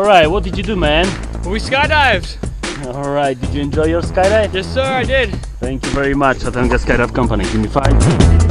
right, what did you do, man? We skydived. All right, did you enjoy your skydive? Yes, sir, I did. Thank you very much, Chattanooga Skydive Company. Give me 5.